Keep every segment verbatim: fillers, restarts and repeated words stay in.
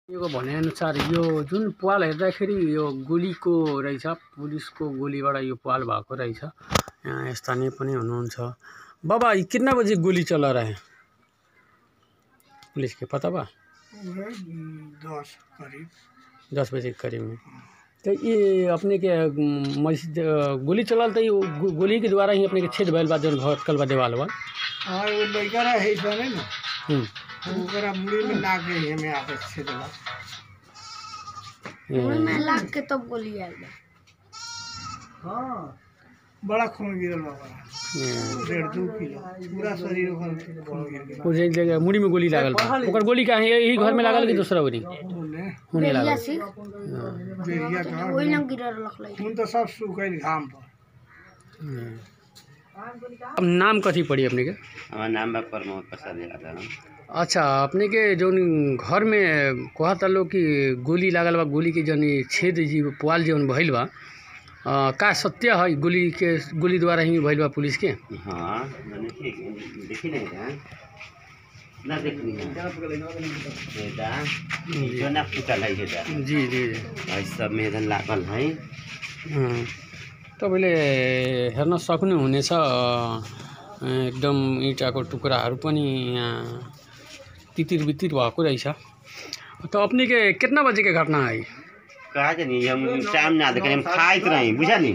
यो भनेअनुसार यो जुन पाल हेर्दाखेरि यो गोलीको रहेछ, पुलिसको गोलीबाट यो पाल भएको रहेछ। यहाँ स्थानीय पनि हुनुहुन्छ। बाबा कितना बजे गोली चला रहे हैं पुलिस के, पता बा? दस करीब दस बजे के करीब में। तो ये अपने के मस्जिद गोली चलाल तो ये गोली के द्वारा ही अपने के छेद भइल बा जौन भटकल बा देवाल बा। हाँ वो लड़का रहे है ना, हम्म ओकरा मुड़ी में लाग गई हमें आके छेद बा। मुड़ी में लाग के तब गोली आइल बा। हाँ बड़ा खून गिरल बा, डेढ़ दो किलो पूरा शरीर ओकर खून गिर गया। पूरे जगह मुड़ी में गोली लागल बा। ओकर गोली का है यही घर में लागल कि दूसरा गोली होने लागल? बेरिया का ओइ लंग गिरल लखलै। खून तो सब सूखल घाम पर। अब नाम कथी पड़ी अपने के? हमार नाम बा प्रमोद प्रसाद यादव। अच्छा, अपने के जौन घर में कहता लोग कि गोली लागल बा, गोली के जौन छेद जी पुआल जौन भइल बा, आ, का सत्य है? गोली के गोली द्वारा ही भइल बा पुलिस के? हाँ देखी नहीं था ना, देखनी है जो ना फुटल है हेदा। जी जी भाई सब मेदन लागल है। तपाईँले हेर्न सक्नुहुनेछ एकदम इँटाको टुक्राहरू पनि यहाँ तितिर बितिर भएको रहेछ। तो अपने के कितना बजे के घटना है? कहा जानी हम टाइम ना देखे, हम खाइत रही बुझा नहीं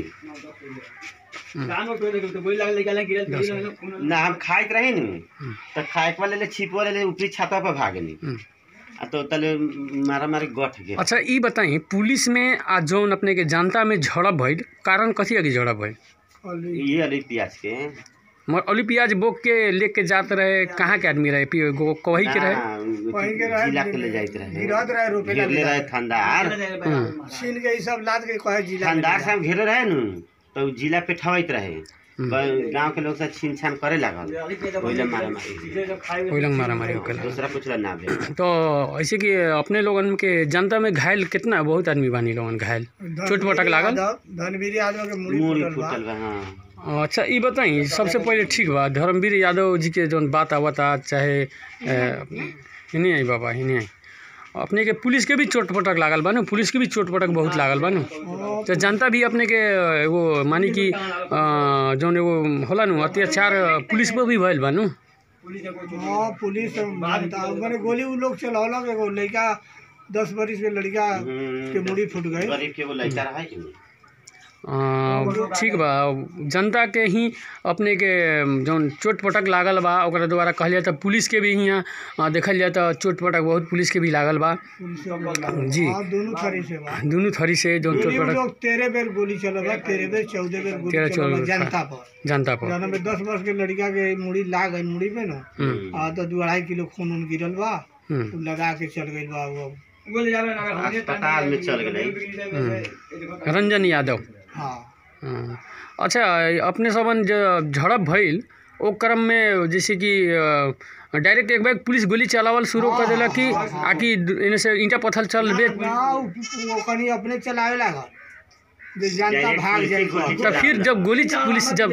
ना, हम खाइत रही न तो खाए वाले छिप वाले ऊपरी छाता पर भागनी तो तले मारा मारी गठ गया। अच्छा ये बताई, पुलिस में आज जौन अपने के जनता में झड़प भइल, कारण कथी अभी झड़प भइल? ये अली प्याज के मगर अली प्याज बोक के लेके जात रहे, कहाँ के आदमी रहे? कहीं के रहे, जिला के ले जाते रहे, गिरत रहे रुपए घेरले रहे थानदार, छीन के सब लाद के कहे जिला थानदार सब घेरे रहे न तो जिला पे ठवैत रहे। गांव के लोग सब छीन छान करे लागल, ओइला मारा मारी ओइला मारा मारी होके दूसरा कुछ ना भेल। तो ऐसे कि अपने लोगन के जनता में घायल कितना, बहुत आदमी बानी लोगन घायल, चोट पटक लागल, धनवीर यादव के मुड़ी मुड़ी फुटल फुटल बा। हाँ अच्छा ये बताई, सबसे पहले ठीक बा धर्मवीर यादव जी के जौन बात आवता, चाहे इन्हें आई बाबा इन्हें आई, अपने के पुलिस के भी चोट पटक लागल बा न, पुलिस के भी चोट पटक बहुत लागल बा न। तो जनता भी अपने के वो मानी कि जौन एगो होला न अत्याचार पुलिस पर भी भइल बा न। हाँ पुलिस मैंने गोली उ लोग चलौलक, एगो लड़का दस बरिस के लड़का के मुड़ी फूट गई, गरीब के वो लड़का रहा है। ठीक बा, जनता के ही अपने के जौन चोट पटक लागल बा ओकरा द्वारा कहल जाए तो पुलिस के भी यहाँ देखल जाए तो चोट पटक बहुत पुलिस के भी लागल बा जी। हाँ दोनों थरी से बा, दोनों थरी से जौन चोट पटक लोग तेरह बेर गोली चलबा, तेरह बेर चौदह बेर गोली चलबा जनता पर जनता पर। जौन में दस वर्ष के लड़का के मुड़ी लाग गई, मुड़ी में ना आ तो दो अढ़ाई किलो खून उन गिरल बा, लगा के चल गई बा वो अस्पताल में चल गए रंजन यादव। हाँ अच्छा अपने सबन जो झड़प भइल ओ क्रम में जैसे कि डायरेक्ट एक बार पुलिस गोली चलावल शुरू कर देला कि आकि इने से ईंटा पत्थर चल बे कनी अपने चलावे लागल, जनता भाग जाए। तो फिर जब गोली पुलिस जब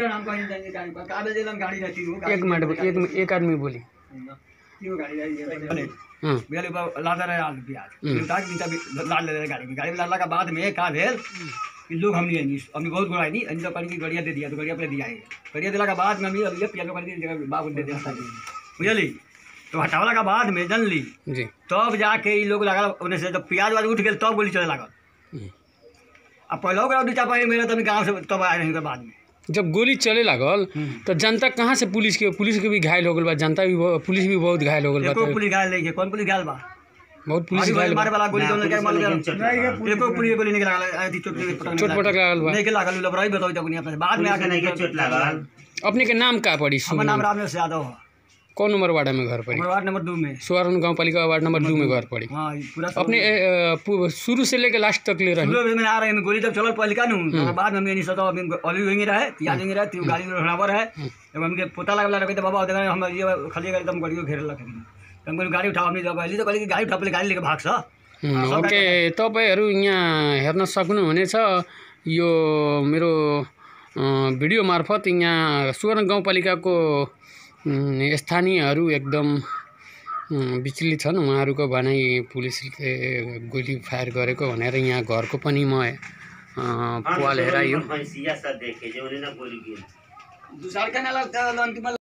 एक मिनट एक एक आदमी बोली लोग हमने हमने बहुत गुड़ाई नहीं अंजो करके गड़िया दे दिया तो गड़िया पे दिया है, गड़िया दिला के बाद में हम ये पियाजो करके जगह बाबू दे दिया बुझली। तो हटावला के बाद में जन ली जी, तब जाके ये लोग लगा उन्हें से जब प्याज वाज उठ गए तब गोली चले लागल। अब पहले ओकरा नीचा पानी मेरे तब गाँव से तब आए रहे बाद में जब गोली चले लागल तो जनता कहाँ से पुलिस के पुलिस के भी घायल हो गल बा, जनता भी पुलिस भी बहुत घायल हो गल बा। एको पुलिस घायल नहीं है, कौन पुलिस घायल बा? बहुत पुलिस घायल मारे वाला गोली दोनों लगा मार गया, एको पुलिस गोली नहीं लागल, आई थी चोट चोट पटक लागल बा, नहीं के लागल लब रही बताओ तक नहीं बाद में आके नहीं के चोट लागल। अपने के नाम का पड़ी? हमर नाम रामनेश यादव है। कौन नंबर वार्ड में घर पड़ी? वार्ड नंबर दो में, सुवर्ण गांव पालिका वार्ड नंबर दो में घर पड़ी। हां पूरा अपने शुरू से लेके लास्ट तक ले रहे शुरू में आ रहे हैं गोली जब चलल पहले का नु बाद में नहीं सतो अभी अली होंगे रहे या देंगे रहे ती गाड़ी रहावर है जब हमके पता लगला रखे तो बाबा देखा हम ये खाली एकदम गाड़ी घेर लग हम गाड़ी उठा हमने जब अली तो कहली गाड़ी उठा पहले गाड़ी लेके भाग सा। ओके तपाईहरु यहाँ हेर्न सक्नुहुनेछ यो मेरो भिडियो मार्फत यहाँ सुवर्ण गाउँपालिकाको स्थानीयहरू एकदम उम्, विचलित छन् उहाँहरूको भनाइ पुलिसले गोली फायर गरेको भनेर यहाँ घरको पनि म अ, पाल हेराइयो। भैंसिया सब देखे जो उन्हें ना गोली गिर दूसरा क्या ना लगता है